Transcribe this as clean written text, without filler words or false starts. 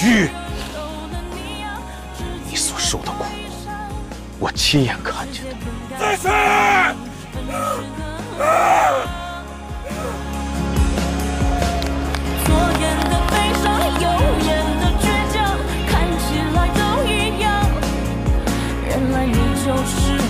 玉，你所受的苦，我亲眼看见的。 再去！ 左眼的悲伤，右眼的倔强，看起来都一样。原来你就是